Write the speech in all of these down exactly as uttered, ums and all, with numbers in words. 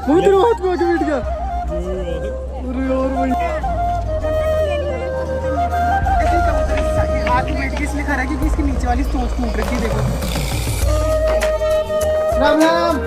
वो तेरे हाथ में आके बैठ गया। अरे यार भाई ऐसे कबूतर हाथ में बैठ के इसलिए खा रहा है क्योंकि इसके नीचे वाली सोच टूट रखी है। देखो राम राम।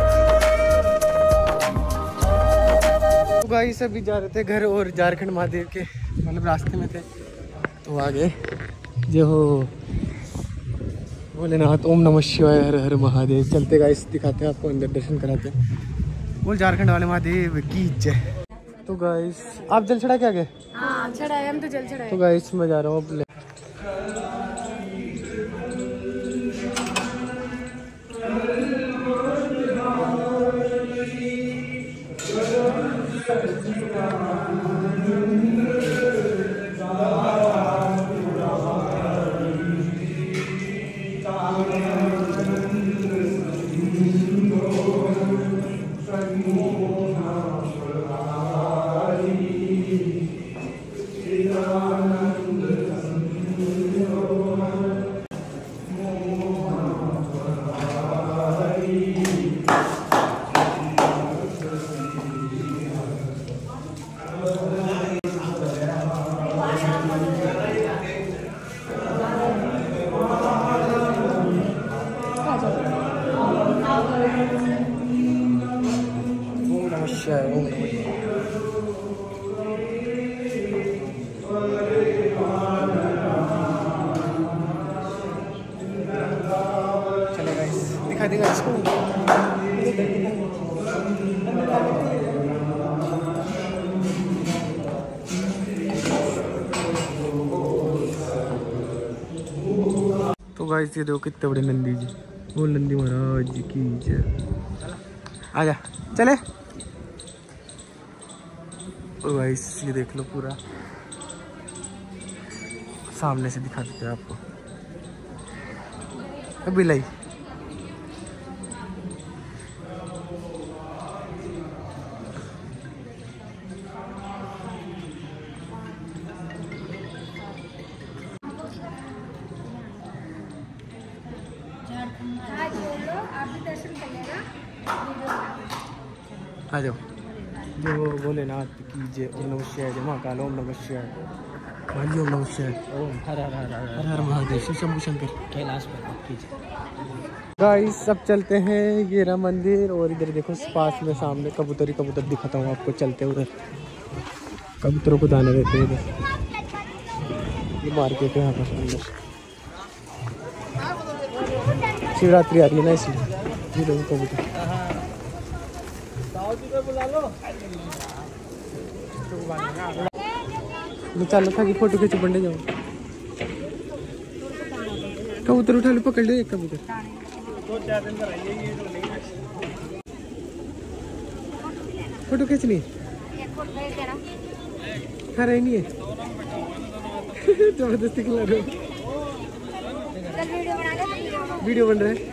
तो गाइस अभी जा रहे थे घर और झारखंड महादेव के मतलब रास्ते में थे तो आगे जो हो भोलेनाथ ओम नमः शिवाय हर हर महादेव। चलते गाइस दिखाते हैं आपको, अंदर दर्शन कराते हैं। बोल झारखंड वाले महादेव की जय। तो गाइस आप जल चढ़ा के आ गए? हाँ चढ़ाए हम तो जल चढ़ाए। तो गाइस मैं जा रहा हूँ अब। दिखा देगा इसको। तो गाइस ये देखो कितने बड़े नंदी जी, वो नंदी महाराज जी की जय। आजा चले। तो गाइस ये देख लो पूरा सामने से दिखा देते हैं आपको। बिलाई आ जाओ। जो भोलेनाथ की जय। ओम नमः शिवाय। जय महाकाल। ओम नमः शिवाय। भाई ओम नमः शिवाय। ओम हर हर हर हर हर महादेव। शिव शंभू शंकर। कैलाश पर्वत की जय। गाइस सब चलते हैं ये रहा मंदिर और इधर देखो पास में सामने कबूतर ही कबूतर दिखाता हूँ आपको। चलते हैं उधर, कबूतरों को दाना देते हैं इधर। ये मार्केट है यहाँ पर अंदर। शिवरात्रि आ रही है ना इसलिए ये देखो कबूतर। मैं चल था कि फोटो खींच बंडे जाऊँ। कबूतर उठा लो, पकड़ ले एक कबूतर। फोटो खींचनी खा रही नहीं है। जबरदस्ती खिला रहे हो। वीडियो बन रहा है।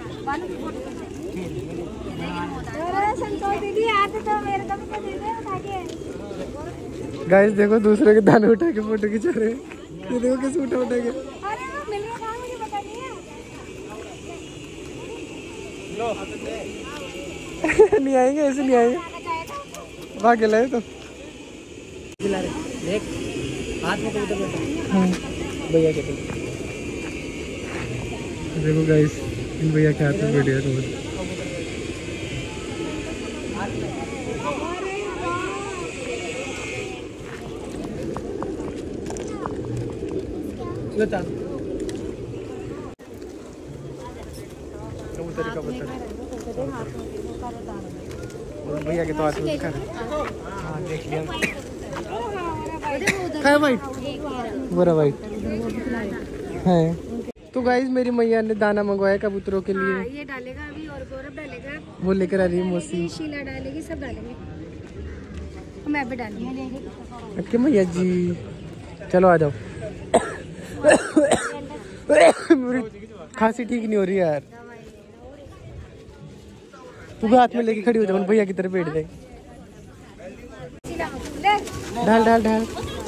गाइस देखो दूसरे के दाने उठा के फोटो खिंचा रहे हैं। ये देखो कैसे उठा उठा के। नहीं आएंगे, ऐसे नहीं आएंगे। भाग लाए तो देख हाथ में कबूतर बैठा भैया के। देखो गाइस इन भैया के हाथ में बैठ गया कबूतर। कबूतर कबूतर भैया के तो हाथ में दिखा रहे। हाँ देख लिया है भाई, बुरा भाई है। तो गाइस मेरी मैया ने दाना मंगवाया कबूतरों के लिए। हाँ, ये डालेगा अभी और गौरव डालेगा। वो लेकर आ रही है मौसी। शीला डालेगी, सब डालेंगे। मैं भी डालूंगी। ओके मैया जी चलो आ जाओ। मेरी खांसी ठीक नहीं हो रही यार। तू भी हाथ में लेके खड़ी हो जाओ, भैया की तरफ बैठ जाए। ढाल ढाल ढाल।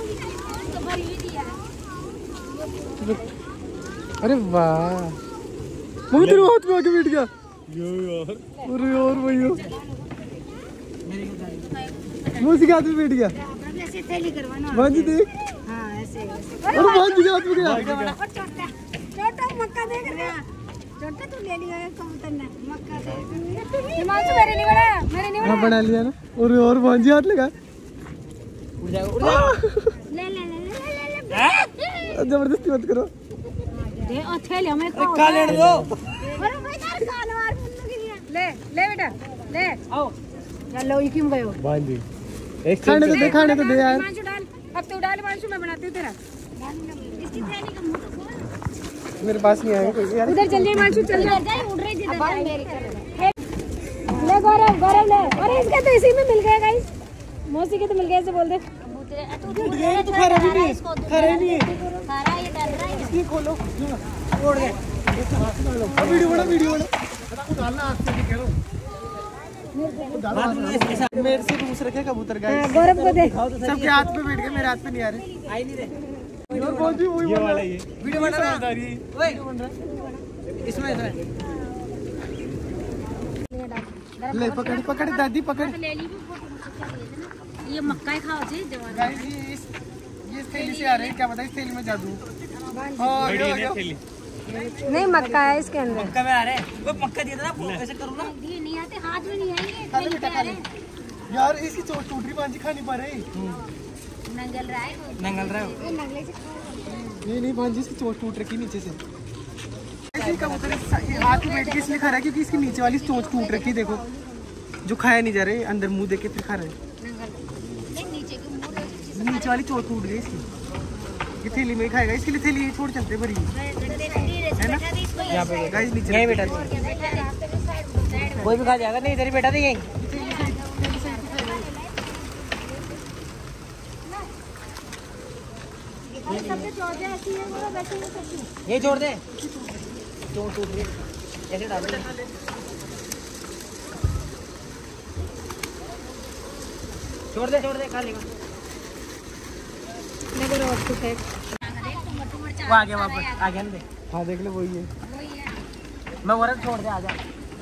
अरे वाह मम्मी तेरे हाथ में आके बैठ गया। अरे यार भैया मूसी के हाथ में बैठ गया। ऐसे थैली करवाना। भांजी देख। हाँ ऐसे ऐसे। अरे भांजी के हाथ में गया। छोटा छोटा मक्का देख रहा। छोटा तू ले लिया कबूतर ने मक्का दे। हिमांशु मेरे नहीं बड़ा मेरे नहीं हाँ बना लिया ना। और और भांजी हाथ लगा। उड़ जा उड़ जा। ले ले ले ले ले। जबरदस्ती मत करो। दे और थैली हमें खा ले दो। अरे भाई तार कान मार मुन्नू के लिए। ले ले बेटा ले आओ। चलो ये क्यों गयो? भांजी एक खाने तो दे खाने तो दे यार। हिमांशु डाल अब तू डाल हिमांशु मैं बनाती हूँ तेरा। इसकी थैली का मुंह तो खोल। मेरे पास नहीं आएगा कोई यार। उधर चलिए हिमांशु चल जा उड़ रही जिधर जाए ले गौरव गौरव ले। अरे इसके तो इसी में मिल गया गाइस। मौसी के तो मिल गए ऐसे बोल दे। तो खा रहा भी नहीं खा रहा नहीं खा रहा ये डाल रहा है। इसकी खोलो छोड़ दे। वीडियो बना वीडियो बना डालना हाथ से कह रहा हूं। मेरे से दूस रखे कबूतर गाइस। गौरव को दे। सबके हाथ पे बैठ गए मेरे हाथ पे नहीं आ रहे। आई नहीं रे। और बहुत ही वही वाला ये वीडियो बना रहा है। ओए इसमें इसमें ले पकड़ पकड़ दादी पकड़। ले ली ये मक्का ही खाओ जी जवान। गाइस ये इस ये इस थैली से आ रहे हैं क्या पता इस थैली में जादू। हां ये थैली नहीं मक्का है इसके अंदर। मक्का में आ रहे हैं। वो मक्का दिया था ना ऐसे करूँ ना। ये नहीं आते हाथ में नहीं आएंगे। खाली बेटा खाली यार इसकी चोट टूट रही भांजी खा नहीं पा रहे। नंगल रहा है नंगल रहा है। ये नंगले से नहीं नहीं भांजी इसकी चोट टूट रखी नीचे से। इसलिए कबूतर हाथ में बैठ के इसलिए खा रहा है क्योंकि इसकी नीचे वाली चोट टूट रखी देखो जो खाया नहीं जा रहे अंदर मुंह देके फिर खा रहे हैं। नहीं नीचे के मुंह नीचे वाली चोट टूट गई इसकी। ये थैली में ही खाएगा इसके लिए थैली ये छोड़ चलते भरी है ना। यहाँ पे गाइस नीचे यहीं बैठा दे। कोई भी खा जाएगा नहीं इधर ही बैठा दे यहीं। ये छोड़ दे क्यों टूट रही ऐसे डाल दे। छोड़ दे छोड़ दे खा लेगा। वो आ गया वापस आ गया ना दे। हाँ देख ले वही है। मैं वो छोड़ दे आ जा।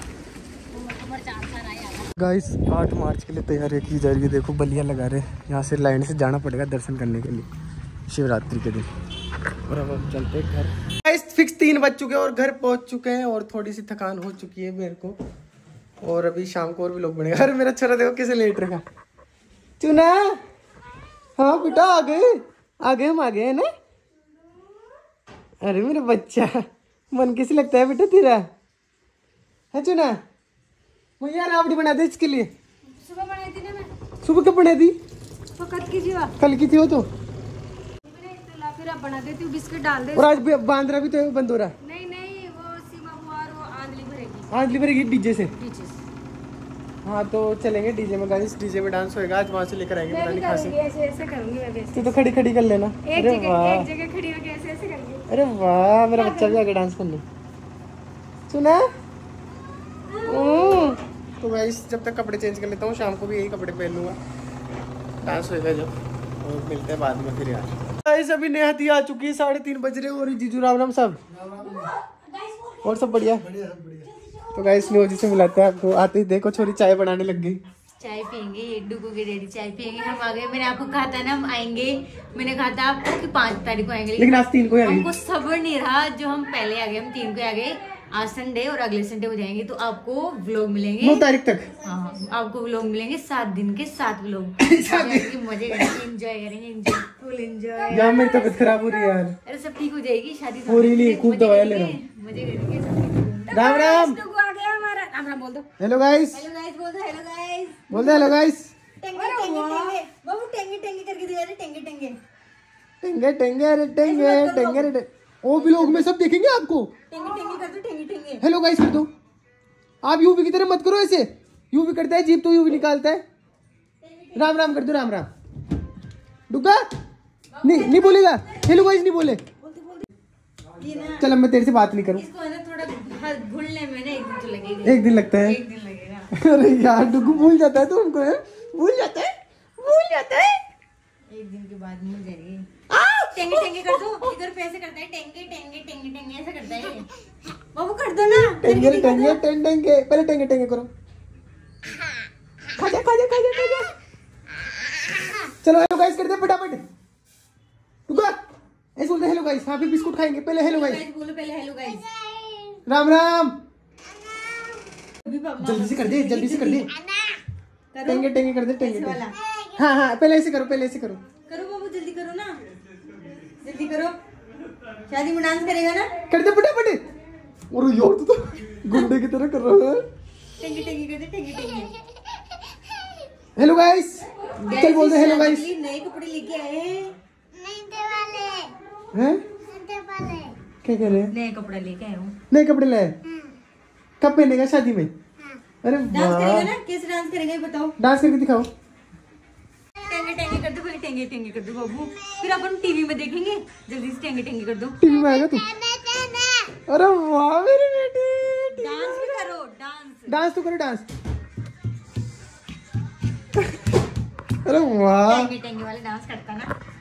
गाइस आठ मार्च के लिए तैयारी की जा रही है। देखो बलिया लगा रहे हैं। यहाँ से लाइन से जाना पड़ेगा दर्शन करने के लिए शिवरात्रि के दिन। और अब हम चलते हैं घर। गाइस फिक्स तीन बज चुके हैं और घर पहुंच चुके हैं और थोड़ी सी थकान हो चुकी है मेरे को। और अभी शाम को और भी लोग बनेगा। अरे मेरा छोरा देखो कैसे लेट रखा। चुना हाँ बेटा आ गए आ गए हम आ गए है ना। अरे मेरा बच्चा मन कैसे लगता है बेटा तेरा है चुना। भैया राबड़ी बना दे इसके लिए। सुबह बनाई थी ना मैं। सुबह कब बना दी? तो कल की जीवा कल की थी वो तो। फिर अब बना देती हूँ बिस्किट डाल दे। और आज भी बांद्रा भी तो बंद हो रहा। नहीं नहीं वो सीमा बुआ और वो आंधली भरेगी। आंधली भरेगी डीजे से। डीजे से। हाँ तो चलेंगे डीजे में गाइस। डीजे में डांस होएगा आज वहाँ से लेकर आएंगे पता नहीं कहाँ से। ऐसे ऐसे करूंगी मैं भी। तू तो खड़ी खड़ी कर लेना। एक अरे जगह वाह एक जगह खड़ी होकर ऐसे ऐसे करूंगी। अरे वाह मेरा बच्चा भी आगे डांस करने सुना। तो गाइस जब तक कपड़े चेंज कर लेता हूँ शाम को भी यही कपड़े पहन लूंगा। डांस होएगा जब और मिलते हैं बाद में फिर यार। गाइस अभी नेहाती आ चुकी है साढ़े तीन बज रहे और जीजू राम राम सब और सब बढ़िया। तो गाइस न्यू जी से मिलाते हैं आपको। आते ही देखो छोरी चाय बनाने लग गई। चाय पियेंगे डुगू के डैडी चाय पियेंगे। हम आ गए। मैंने आपको कहा था ना हम आएंगे। मैंने कहा था आपको कि पाँच तारीख को आएंगे लेकिन आज तीन को आ गई। हमको सब्र नहीं रहा जो हम पहले आ गए। हम तीन को आ गए। आज संडे और अगले संडे हो जाएंगे तो आपको व्लॉग मिलेंगे नौ तारीख तक। हाँ आपको व्लॉग मिलेंगे सात दिन के सात व्लॉग। मजे करेंगे एंजॉय करेंगे एंजॉय फुल एंजॉय। यार मेरी तबीयत खराब हो रही है यार। अरे सब ठीक हो जाएगी। शादी हो रही नहीं खूब दवाई ले रहा हूँ। मजे करेंगे। राम राम डुगू आ गया हमारा। राम राम बोल दो। हेलो गाइस हेलो गाइस बोल दो। हेलो गाइस बोल दे हेलो गाइस। टेंगे टेंगे टेंगे बाबू टेंगे टेंगे करके दिया रे। टेंगे टेंगे टेंगे टेंगे अरे टेंगे टेंगे रे। ओ व्लॉग में सब देखेंगे आपको। टेंगे टेंगे कर दो। टेंगे टेंगे हेलो गाइस कर दो। आप यू भी की तरह मत करो ऐसे। यू भी करता है जीप तो यू भी निकालता है। राम राम कर दो। राम राम डुगा नहीं नहीं बोलेगा। हेलो गाइस नहीं बोले। चल मैं तेरे से बात नहीं करूं। इसको है ना थोड़ा भूलने में ना एक दिन तो लगेगा। एक दिन लगता है। एक दिन लगेगा। अरे यार डुगू भूल जाता है तो उनको है भूल जाता है भूल जाता है। एक दिन के बाद भूल जाएगी। टेंगे टेंगे कर दो। इधर पे ऐसे करता है टेंगे टेंगे टेंगे टेंगे ऐसे करता है। बाबू कर दो ना। टेंगे टेंगे टेंगे टेंगे पहले टेंगे टेंगे करो। खा जा खा जा खा जा खा जा। चलो हेलो गाइस कर दे फटाफट। रुको ऐसे बोलते हेलो गाइस। हाँ फिर बिस्कुट खाएंगे। पहले हेलो गाइस बोलो पहले हेलो गाइस। राम राम। जल्दी से कर दे जल्दी से कर दे। टेंगे टेंगे कर दे टेंगे। हाँ हाँ पहले ऐसे करो पहले ऐसे करो। करो बाबू जल्दी करो ना जल्दी करो। शादी में डांस करेगा ना। कर दे फटाफट। और यार तू तो गुंडे की तरह कर रहा है। टेंगी टेंगी कर दे टेंगी टेंगी। हेलो गाइस चल बोल दे हेलो गाइस। नए कपड़े लेके आए हैं हैं क्या कह रहे हैं? नए कपड़े लेके आए हूँ। नए कपड़े लाए कब पहनेगा शादी में? अरे डांस करेगा ना कैसे डांस करेगा ये बताओ। डांस करके दिखाओ। टेंगे टेंगे कर दो पहले टेंगे टेंगे कर दो बाबू फिर अपन टीवी में देखेंगे। जल्दी से टेंगे टेंगे कर दो। टीवी में आएगा तू? अरे वाह मेरी बेटी। डांस भी करो डांस। डांस तो करो डांस। अरे वाह टेंगे टेंगे वाले डांस करता ना।